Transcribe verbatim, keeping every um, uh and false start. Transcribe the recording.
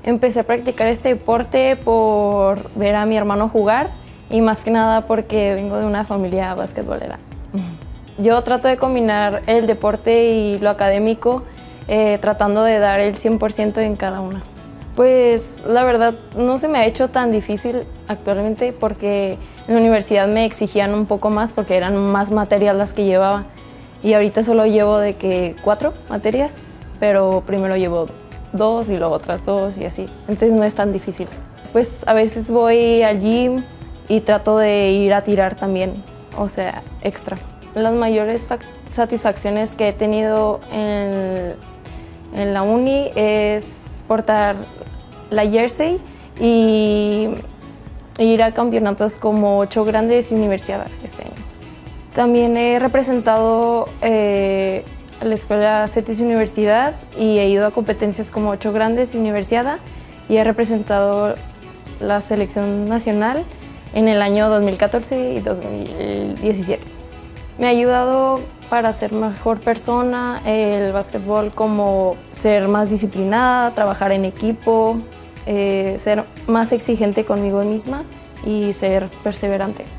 Empecé a practicar este deporte por ver a mi hermano jugar y más que nada porque vengo de una familia basquetbolera. Yo trato de combinar el deporte y lo académico, eh, tratando de dar el cien por ciento en cada una. Pues la verdad no se me ha hecho tan difícil actualmente porque en la universidad me exigían un poco más porque eran más materias las que llevaba y ahorita solo llevo de que cuatro materias, pero primero llevo dos y luego otras dos y así, entonces no es tan difícil. Pues a veces voy al gym y trato de ir a tirar también, o sea, extra. Las mayores satisfacciones que he tenido en, en la uni es portar la jersey y ir a campeonatos como ocho grandes y universidad este año. También he representado eh, a la escuela CETIS Universidad y he ido a competencias como ocho grandes y universidad y he representado la selección nacional en el año dos mil catorce y dos mil diecisiete. Me ha ayudado para ser mejor persona el básquetbol, como ser más disciplinada, trabajar en equipo, eh, ser más exigente conmigo misma y ser perseverante.